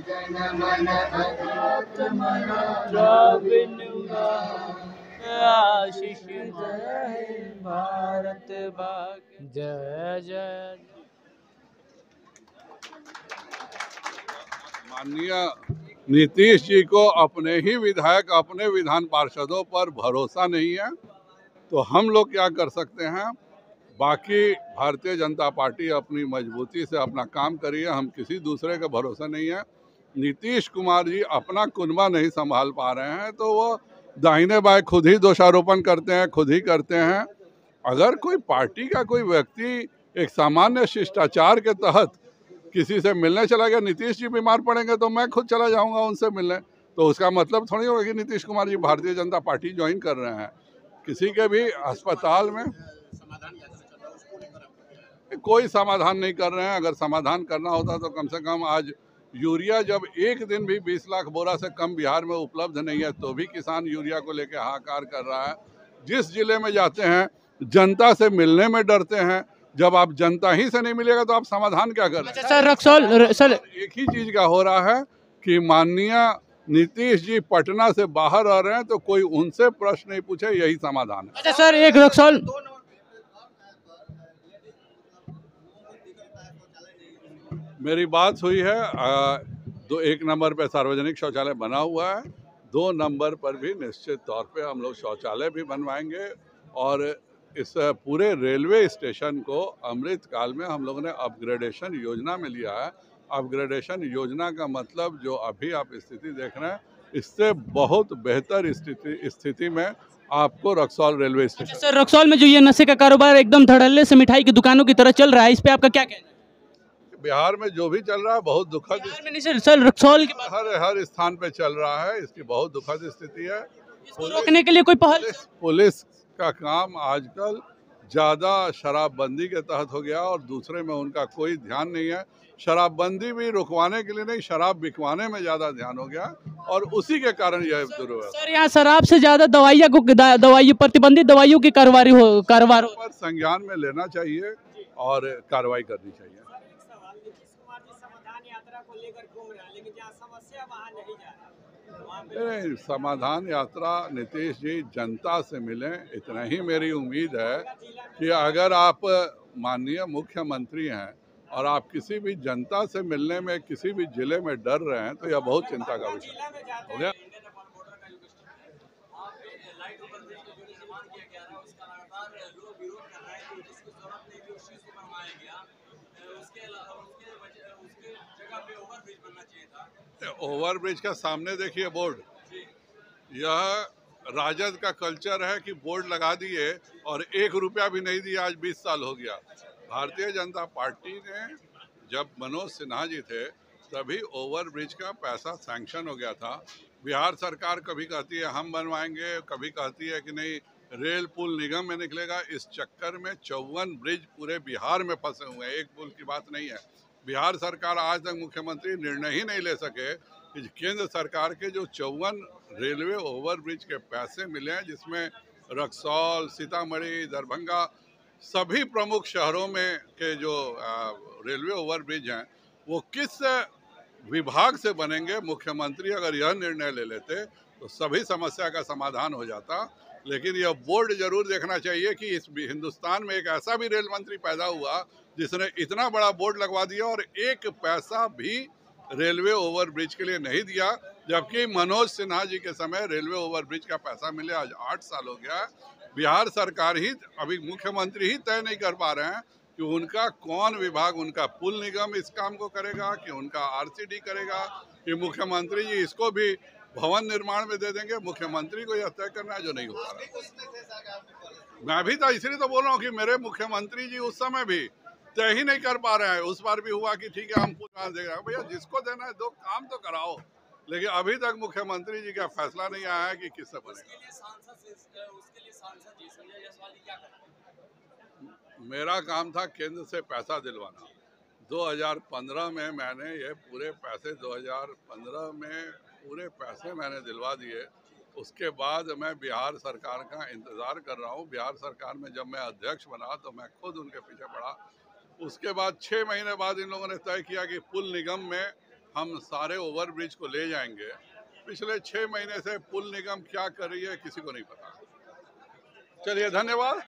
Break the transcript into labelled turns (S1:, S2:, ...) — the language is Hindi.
S1: आशीष जय भारत भाग्य जय जय।
S2: माननीय नीतीश जी को अपने ही विधायक, अपने विधान पार्षदों पर भरोसा नहीं है, तो हम लोग क्या कर सकते हैं? बाकी भारतीय जनता पार्टी अपनी मजबूती से अपना काम करिए, हम किसी दूसरे के भरोसे नहीं है। नीतीश कुमार जी अपना कुनबा नहीं संभाल पा रहे हैं, तो वो दाहिने बाएं खुद ही दोषारोपण करते हैं, खुद ही करते हैं। अगर कोई पार्टी का कोई व्यक्ति एक सामान्य शिष्टाचार के तहत किसी से मिलने चला गया, नीतीश जी बीमार पड़ेंगे तो मैं खुद चला जाऊंगा उनसे मिलने, तो उसका मतलब थोड़ी होगा कि नीतीश कुमार जी भारतीय जनता पार्टी ज्वाइन कर रहे हैं। किसी के भी अस्पताल में कोई समाधान नहीं कर रहे हैं। अगर समाधान करना होता तो कम से कम आज यूरिया जब एक दिन भी 20 लाख बोरा से कम बिहार में उपलब्ध नहीं है, तो भी किसान यूरिया को लेकर हाहाकार कर रहा है। जिस जिले में जाते हैं जनता से मिलने में डरते हैं। जब आप जनता ही से नहीं मिलेगा तो आप समाधान क्या कर रहे हैं?
S1: सर रक्सौल सर
S2: एक ही चीज का हो रहा है कि माननीय नीतीश जी पटना से बाहर आ रहे हैं, तो कोई उनसे प्रश्न नहीं पूछे, यही समाधान है।
S1: अच्छा सर, एक रक्सौल
S2: मेरी बात हुई है, एक नंबर पे सार्वजनिक शौचालय बना हुआ है, 2 नंबर पर भी निश्चित तौर पे हम लोग शौचालय भी बनवाएंगे। और इस पूरे रेलवे स्टेशन को अमृतकाल में हम लोगों ने अपग्रेडेशन योजना में लिया है। अपग्रेडेशन योजना का मतलब जो अभी आप स्थिति देख रहे हैं, इससे बहुत बेहतर स्थिति में आपको Raxaul railway station.
S1: Sir Raxaul में जो ये नशे का कारोबार एकदम धड़ल्ले से मिठाई की दुकानों की तरह चल रहा है, इस पे आपका क्या कहना है?
S2: बिहार में जो भी चल रहा है बहुत दुखद,
S1: बिहार में नहीं सर रक्सौल की बात,
S2: हर स्थान पे चल रहा है, इसकी बहुत दुखद स्थिति है।
S1: इसको रोकने के लिए कोई पहल?
S2: पुलिस का काम आजकल ज़्यादा शराबबंदी के तहत हो गया और दूसरे में उनका कोई ध्यान नहीं है। शराबबंदी भी रुकवाने के लिए नहीं, शराब बिकवाने में ज़्यादा ध्यान हो गया और उसी के कारण यह दुर्व्यवस्था।
S1: सर यहाँ शराब से ज़्यादा दवाइयाँ प्रतिबंधित दवाइयों की कारोबार
S2: पर संज्ञान में लेना चाहिए और कार्रवाई करनी चाहिए। नहीं, समाधान यात्रा नीतीश जी जनता से मिलें, इतना ही मेरी उम्मीद है कि अगर आप माननीय मुख्यमंत्री हैं और आप किसी भी जनता से मिलने में किसी भी जिले में डर रहे हैं, तो यह बहुत चिंता का विषय हो गया। ओवरब्रिज का सामने देखिए बोर्ड, यह राजद का कल्चर है कि बोर्ड लगा दिए और 1 रुपया भी नहीं दिया। आज 20 साल हो गया। भारतीय जनता पार्टी ने जब मनोज सिन्हा जी थे तभी ओवरब्रिज का पैसा सैंक्शन हो गया था। बिहार सरकार कभी कहती है हम बनवाएंगे, कभी कहती है कि नहीं रेल पुल निगम में निकलेगा। इस चक्कर में 54 ब्रिज पूरे बिहार में फंसे हुए हैं, एक पुल की बात नहीं है। बिहार सरकार आज तक मुख्यमंत्री निर्णय ही नहीं ले सके कि केंद्र सरकार के जो 54 रेलवे ओवरब्रिज के पैसे मिले हैं, जिसमें रक्सौल, सीतामढ़ी, दरभंगा सभी प्रमुख शहरों में के जो रेलवे ओवरब्रिज हैं, वो किस विभाग से बनेंगे। मुख्यमंत्री अगर यह निर्णय ले लेते तो सभी समस्या का समाधान हो जाता। लेकिन यह बोर्ड जरूर देखना चाहिए कि इस हिंदुस्तान में एक ऐसा भी रेल मंत्री पैदा हुआ जिसने इतना बड़ा बोर्ड लगवा दिया और 1 पैसा भी रेलवे ओवरब्रिज के लिए नहीं दिया, जबकि मनोज सिन्हा जी के समय रेलवे ओवरब्रिज का पैसा मिले आज 8 साल हो गया। बिहार सरकार ही, अभी मुख्यमंत्री ही तय नहीं कर पा रहे हैं कि उनका कौन विभाग, उनका पुल निगम इस काम को करेगा कि उनका आरसीडी करेगा कि मुख्यमंत्री जी इसको भी भवन निर्माण में दे देंगे। मुख्यमंत्री को यह तय करना है जो नहीं हो पा रहा। मैं भी तो इसलिए तो बोल रहा हूँ कि मेरे मुख्यमंत्री जी उस समय भी तय ही नहीं कर पा रहे हैं। उस बार भी हुआ कि ठीक है हम पूरा देगा, भैया जिसको देना है दो, काम तो कराओ। लेकिन अभी तक मुख्यमंत्री जी का फैसला नहीं आया है कि किससे बनेगा। मेरा काम था केंद्र से पैसा दिलवाना। 2015 में मैंने ये पूरे पैसे 2015 में पूरे पैसे मैंने दिलवा दिए। उसके बाद मैं बिहार सरकार का इंतज़ार कर रहा हूँ। बिहार सरकार में जब मैं अध्यक्ष बना तो मैं खुद उनके पीछे पड़ा। उसके बाद 6 महीने बाद इन लोगों ने तय किया कि पुल निगम में हम सारे ओवरब्रिज को ले जाएंगे। पिछले 6 महीने से पुल निगम क्या कर रही है किसी को नहीं पता। चलिए, धन्यवाद।